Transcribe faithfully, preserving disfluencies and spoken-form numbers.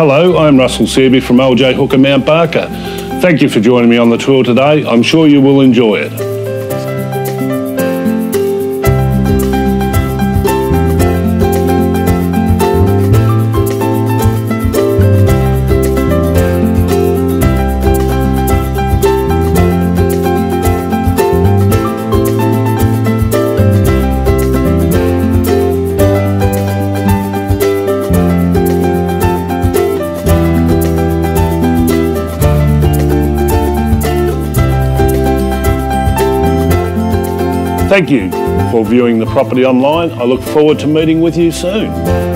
Hello, I'm Russell Searby from L J Hooker Mount Barker. Thank you for joining me on the tour today. I'm sure you will enjoy it. Thank you for viewing the property online. I look forward to meeting with you soon.